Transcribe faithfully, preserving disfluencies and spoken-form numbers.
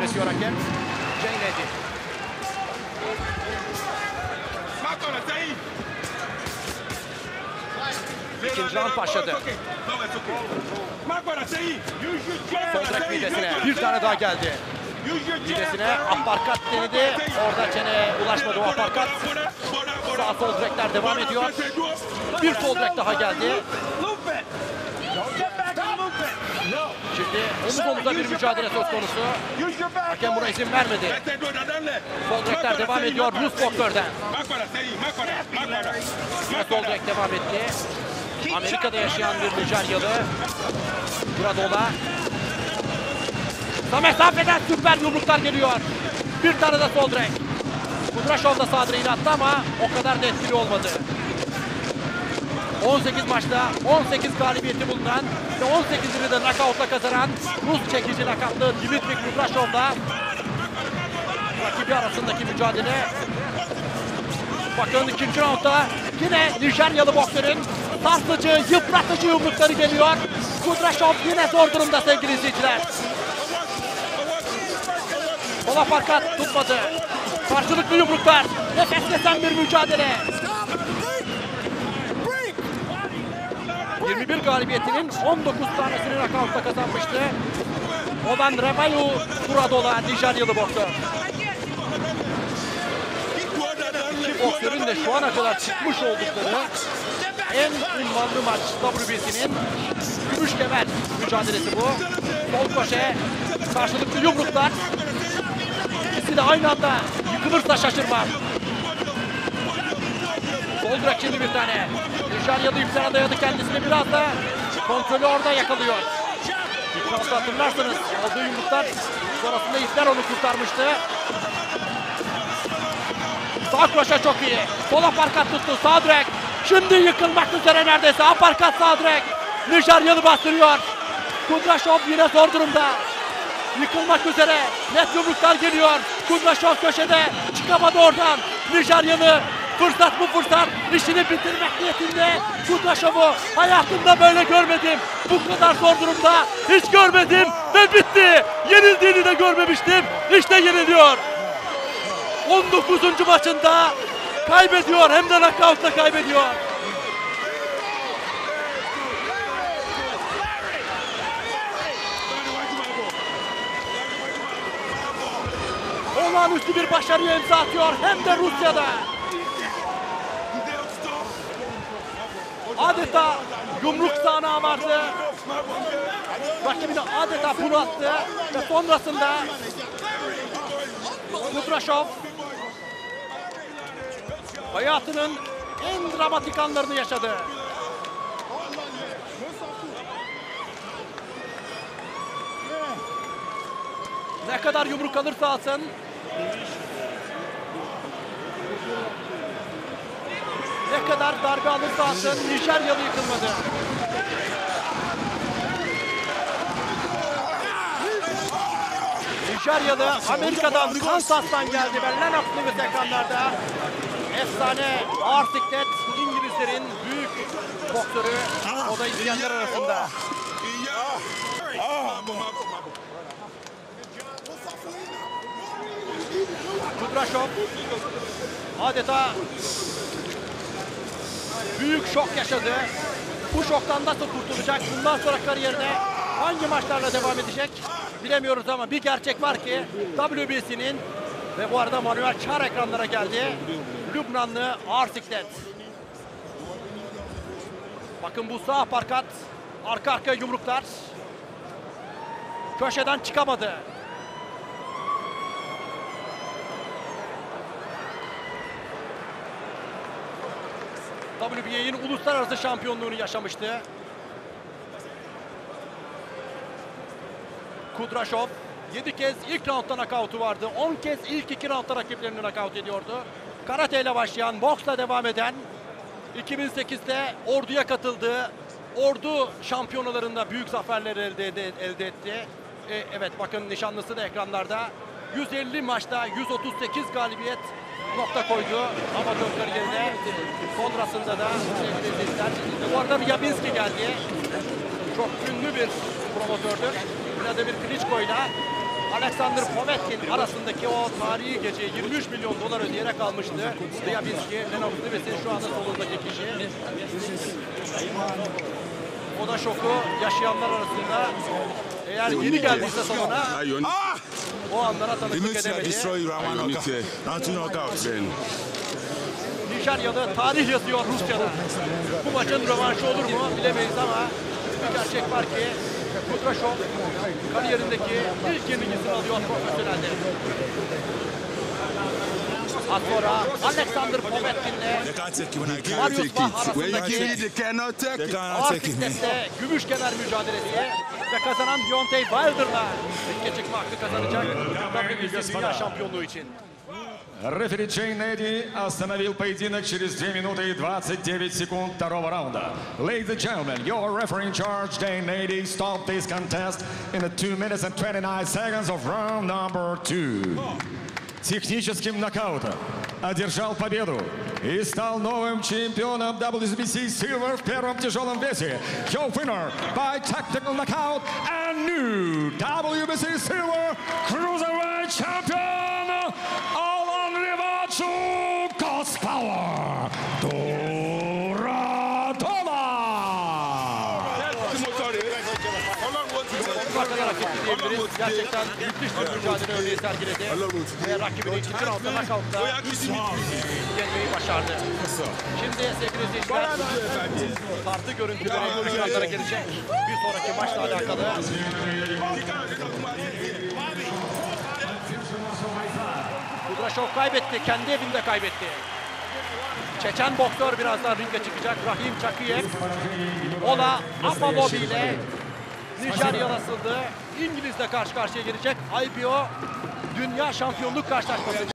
yönetiyor hakem. Jane Eddy. İkinci round başladı. Sol direkt midesine. Bir tane daha geldi. Midesine uppercut denedi. Orada çeneye ulaşmadı o uppercut. Sağ sol direkler devam ediyor. Bir sol direk daha geldi. Şimdi omuz omuza bir mücadele söz konusu. Hakem buna izin vermedi. Sol direkler devam ediyor Rus boksörden. Sol direk devam etti. Amerika'da yaşayan bir Nijeryalı. Buradola. Kısa mesafeden süper yumruklar geliyor. Bir tane de sol direk. Kudraşov da sağ direğini attı ama o kadar da etkili olmadı. on sekiz maçta on sekiz galibiyeti bulunan ve on sekizini de knockout'la kazanan Rus çekici lakaplı Dmitri Kudraşov'la rakibi arasındaki mücadele. Bakın ikinci roundda yine Nijeryalı boksörün sarsıcı, yıpratıcı yumrukları geliyor. Kudraşov yine zor durumda sevgili izleyiciler. Sol aparkat tutmadı. Karşılıklı yumruklar. Nefes kesen bir mücadele. yirmi bir galibiyetinin on dokuz tanesini knockout'ta kazanmıştı. Olan Revayu Buradola Nijeryalı boksör. İki boksörün de şu ana kadar çıkmış oldukları en ünvanlı maç W B C'nin gümüş kemer mücadelesi bu. Sol köşe, karşılıklı yumruklar. İkisi de aynı anda yıkılırsa şaşırmam. Sol direk şimdi bir tane. Nijeryalı iplerine dayadı kendisini, biraz da kontrolü orada yakalıyor. İlk roundda hatırlarsanız aldığı yumruklar sonrasında ipler onu kurtarmıştı. Sağ kroşe çok iyi. Sol aparkat tuttu. Sağ direk. Şimdi yıkılmak üzere neredeyse. Aparkat sağ direk. Nijeryalı bastırıyor. Kudraşov yine zor durumda. Yıkılmak üzere. Net yumruklar geliyor. Kudraşov köşede. Çıkamadı oradan. Nijeryalı fırsat bu fırsat. İşini bitirmek niyetinde. Kudraşov'u hayatımda böyle görmedim. Bu kadar zor durumda hiç görmedim. Ve bitti. Yenildiğini de görmemiştim. İşte yeniliyor. on dokuzuncu maçında kaybediyor, hem de knockout'la kaybediyor. Olağanüstü bir başarıya imza atıyor, hem de Rusya'da. Adeta yumruk sahnağı vardı. Rakibini adeta bunalttı ve sonrasında Kudraşov hayatının en dramatik anlarını yaşadı. Ne kadar yumruk alırsa alsın, ne kadar darbe alırsa alsın, Nijeryalı yıkılmadı. Nijeryalı Amerika'dan, Kansas'tan geldi ve Lennox Lewis ekranlarda. Efsane ağır siklet, İngilizlerin büyük boksörü, o da izleyenler arasında. Kudraşov adeta büyük şok yaşadı. Bu şoktan nasıl kurtulacak? Bundan sonra kariyerine hangi maçlarla devam edecek bilemiyoruz ama bir gerçek var ki W B C'nin ve bu arada Manuel Çar ekranlara geldi. Lübnanlı ağır siklet. Bakın bu sağ aparkat, arka arkaya yumruklar. Köşeden çıkamadı. W B A'nin uluslararası şampiyonluğunu yaşamıştı. Kudraşov yedi kez ilk roundda knockout'u vardı. on kez ilk iki roundda rakiplerini knockout ediyordu. Karate ile başlayan, boksla devam eden, iki bin sekizde orduya katıldı. Ordu şampiyonalarında büyük zaferler elde, elde etti. E, evet bakın nişanlısı da ekranlarda. yüz elli maçta yüz otuz sekiz galibiyet nokta koydu amatör kariyerine. Sonrasında da sevgili izleyiciler, bu arada Yabinski geldi. Çok ünlü bir promotördür. Vladimir Klitschko ile Alexander Povetkin arasındaki o tarihi gece yirmi üç milyon dolar ödeyerek almıştı. Ryabinski, Lennox Lewis'in şu anda solundaki kişi. O da şoku yaşayanlar arasında. Eğer yeni geldiyse salona o anlara tanıklık edemedi. Nijeryalı tarih yazıyor Rusya'da. Bu maçın rövanşı olur mu bilemeyiz ama bir gerçek var ki Kudraşov kariyerindeki ilk yenilgisini alıyor profesyonelde. Az sonra Alexander Povetkin'le Marius Bach arasındaki ağır fitnesse gümüş kemer mücadelesi ve kazanan Deontay Wilder'la ringe çıkma hakkı kazanacak W B C Dünya Şampiyonluğu için. Рефери Джей Неди остановил поединок через две минуты и двадцать девять секунд второго раунда. Ladies and gentlemen, your referee in charge, Jay Nady, stopped this contest in the two minutes and twenty-nine seconds of round number two. Техническим нокаутом одержал победу и стал новым чемпионом W B C Silver в первом тяжелом весе. Your winner by tactical knockout and new W B C Silver Cruiserweight Champion Alan Rivacı Kaspower Duradona. Bakın rakibi diyebiliriz. Gerçekten müthiş bir mücadele örneği sergiledi. Ve rakibini ikinci roundda knockout'ta yenmeyi başardı. Şimdi sevgili izleyiciler, farklı görüntüleri ekranlara gelecek. Bir sonraki maçla alakalı. Kudraşov kaybetti, kendi evinde kaybetti. Çeçen boksör birazdan ringe çıkacak. Rahim Çakiyev. Ola Apalobi ile Nijerya nasıldı? İngiliz'le karşı karşıya gelecek. I B O Dünya Şampiyonluk karşılaşması.